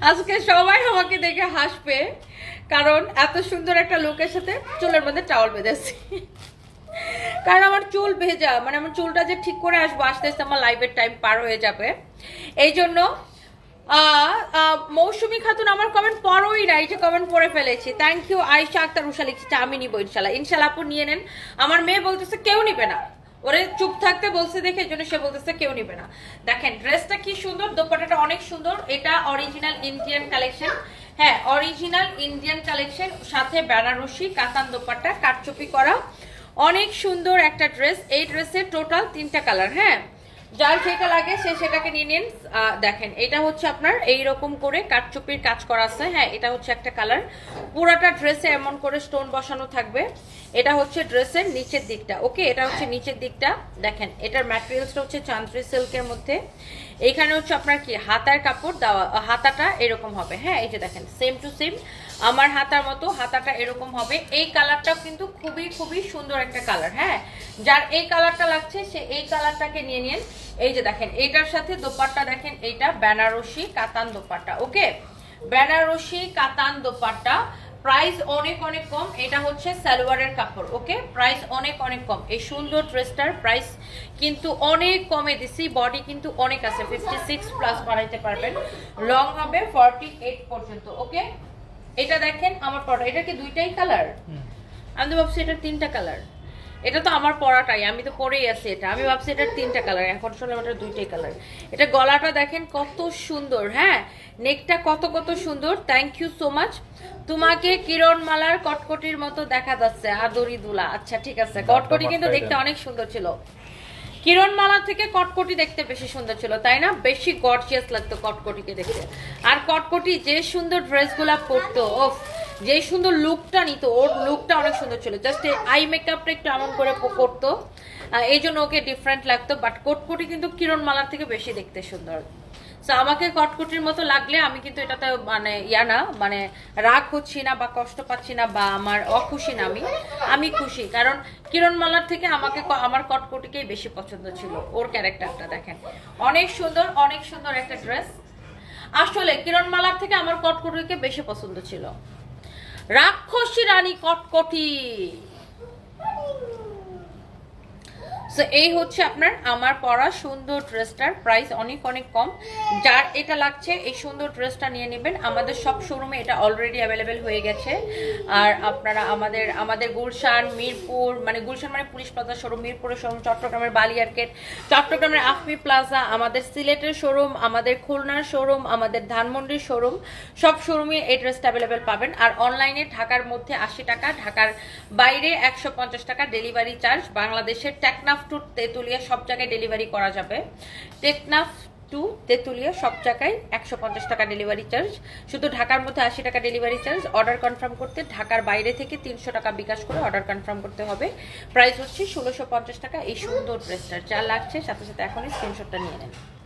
আজকে সবাই আমাকে দেখে হাসবে, কারণ এত সুন্দর একটা লুকের সাথে চুলের মধ্যে টাওয়াল বেঁধেছি। কারণ আমার চুল ভেজা, মানে আমার চুলটা যে ঠিক করে আসবো আস্তে আস্তে আমার লাইভের টাইম পার হয়ে যাবে। এই জন্য মৌসুমী খাতুন আমার কমেন্ট পড়োই না, এই যে কমেন্ট পড়ে ফেলেছি। Thank you. আয়েশা আক্তার উষা লিখছে আমি নিবো ইনশাল্লাহ। ইনশাল্লাহ আপু নিয়ে নেন। আমার মেয়ে বলতেছে কেউ নিবে না, ওরে চুপ থাকতে বলছে দেখে এই জন্য সে বলতেছে কেউ নিবে না। দেখেন ড্রেসটা কি সুন্দর, দোপাট্টাটা অনেক সুন্দর। এটা অরিজিনাল ইন্ডিয়ান কালেকশন, হ্যাঁ অরিজিনাল ইন্ডিয়ান কালেকশন, সাথে বেনারসি কাতান দোপাট্টা, কাটচুপি করা, অনেক সুন্দর একটা ড্রেস। এই ড্রেসের টোটাল 3টা কালার, হ্যাঁ যার যেটা লাগে সে সেটাকে নিয়ে নিন। দেখেন এটা হচ্ছে আপনার এইরকম করে কাটচুপির কাজ করা আছে, হ্যাঁ এটা হচ্ছে একটা কালার। পুরাটা ড্রেসে এমন করে স্টোন বসানো থাকবে। এটা হচ্ছে ড্রেসের নিচের দিকটা, ওকে এটা হচ্ছে নিচের দিকটা। দেখেন এটার ম্যাটেরিয়ালসটা হচ্ছে চান্দ্রি সিল্কের মধ্যে। এইখানে হচ্ছে আপনার কি হাতার কাপড় দেওয়া, হাতাটা এরকম হবে, হ্যাঁ এই যে দেখেন সেম টু সেম আমার হাতার মতো হাতাটা এরকম হবে। এই কালারটাও কিন্তু খুবই খুবই সুন্দর একটা কালার, হ্যাঁ যার এই কালারটা লাগছে সে এই কালারটাকে নিয়ে নিন। এই যে দেখেন এইটার সাথে দোপাট্টা, দেখেন এইটা বেনারসি কাতান দোপাট্টা, ওকে বেনারসি কাতান দোপাট্টা। প্রাইস অনেক অনেক কম, এটা হচ্ছে সালোয়ারের কাপড়, ওকে প্রাইস অনেক অনেক কম। এই সুন্দর ড্রেসটার প্রাইস কিন্তু অনেক কমে দিছি। বডি কিন্তু অনেক আছে, 56 প্লাস বানাইতে পারবেন, লং হবে 48 পর্যন্ত, ওকে এটা দেখেন আমার পরা। এটা কি দুইটাই কালার? আমি তো ভাবছি এটার 3টা কালার। এটা তো আমার পরাটাই, আমি তো পরেই আছি এটা, আমি ভাবছি এটার 3টা কালার, এখন শুনলাম এটা 2টাই কালার। এটা গলাটা দেখেন কত সুন্দর, হ্যাঁ নেকটা কত কত সুন্দর। Thank you so much. তোমাকে কিরণমালার কটকটির মতো দেখা যাচ্ছে আদরি দুলা। আচ্ছা ঠিক আছে, কটকটি কিন্তু দেখতে অনেক সুন্দর ছিল। কিরণমালা থেকে কটকটি দেখতে বেশি সুন্দর ছিল, তাই না? বেশি গর্জিয়াস লাগতো কটকটিকে দেখতে। আর কটকটি যে সুন্দর ড্রেসগুলা পরতো, ওফ যে সুন্দর লুকটা নিত, ওর লুকটা অনেক সুন্দর ছিল। জাস্ট আই মেকআপটা একটু এমন করে করতো, এই জন্য ওকে ডিফারেন্ট লাগতো। বাট কটকটি কিন্তু কিরণমালার থেকে বেশি দেখতে সুন্দর। সো আমাকে কটকটির মতো লাগলে আমি কিন্তু এটাতে মানে ইয়া না, মানে রাগ হচ্ছি না বা কষ্ট পাচ্ছি না বা আমার অখুশি না, আমি খুশি। কারণ কিরণমালার থেকে আমাকে আমার কটকটিকেই বেশি পছন্দ ছিল। ওর ক্যারেক্টারটা দেখেন অনেক সুন্দর একটা ড্রেস। আসলে কিরণমালার থেকে আমার কটকটিকে বেশি পছন্দ ছিল। রাক্ষসী রানী কটকটি। সো এই হচ্ছে আপনার আমার পরা সুন্দর ড্রেসটার প্রাইস অনেক অনেক কম। যার এটা লাগছে এই সুন্দর ড্রেসটা নিয়ে নেবেন। আমাদের সব শোরুমে এটা অলরেডি অ্যাভেলেবেল হয়ে গেছে। আর আপনারা আমাদের গুলশান, মিরপুর, মানে গুলশান মানে পুলিশ প্লাজা শোরুম, মিরপুরের শোরুম, চট্টগ্রামের বালিয়ারকেট, চট্টগ্রামের আফমি প্লাজা, আমাদের সিলেটের শোরুম, আমাদের খুলনার শোরুম, আমাদের ধানমন্ডির শোরুম, সব শোরুমে এই ড্রেসটা অ্যাভেলেবেল পাবেন। আর অনলাইনে ঢাকার মধ্যে 80 টাকা, ঢাকার বাইরে 150 টাকা ডেলিভারি চার্জ। বাংলাদেশের টেকনাফ টু তেতুলিয়া সব জায়গায় ডেলিভারি করা যাবে। টেকনাফ টু তেতুলিয়া সব জায়গায় 150 টাকা ডেলিভারি চার্জ। শুধু ঢাকার মধ্যে 80 টাকা ডেলিভারি চার্জ। অর্ডার কনফার্ম করতে ঢাকার বাইরে থেকে 300 টাকা বিকাশ করে অর্ডার কনফার্ম করতে হবে। প্রাইস হচ্ছে 1650 টাকা এই সুন্দর ড্রেসটার। যা লাগছে সাথে সাথে এখনই স্ক্রিনশটটা নিয়ে নেন।